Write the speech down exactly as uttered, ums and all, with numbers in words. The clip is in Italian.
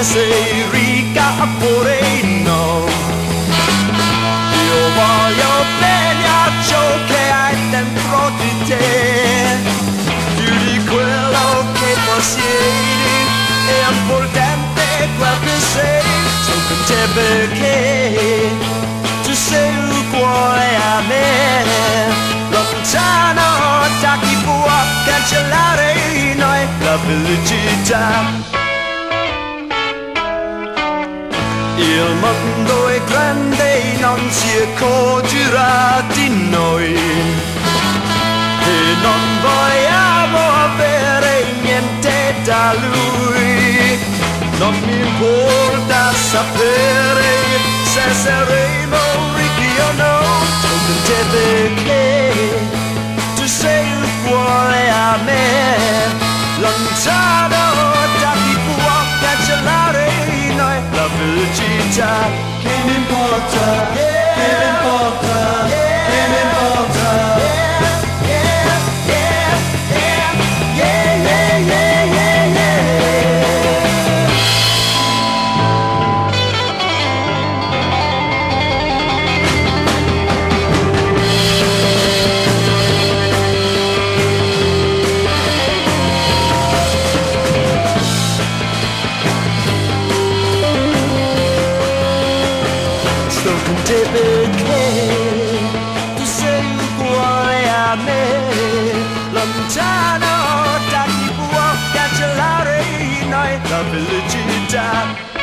se sei ricca oppure no. Io voglio bene a ciò che hai dentro di te, più di quello che possiedi, è importante quel che sei. Sto con te perché tu sei uguale a me, lontano da chi può cancellare in noi la felicità. Il mondo è grande, non si accorgerà di noi e non vogliamo avere niente da lui. Non mi importa sapere se saremo ricchi o no, sto con te perché tu sei uguale a me, lontano da chi può cancellare in noi la felicità. Che mi importa, che mi importa, che mi importa. Yeah, yeah, yeah, yeah, yeah, yeah, yeah. Sto con te perché tu sei uguale a me, lontano da chi può cancellare in noi la felicità.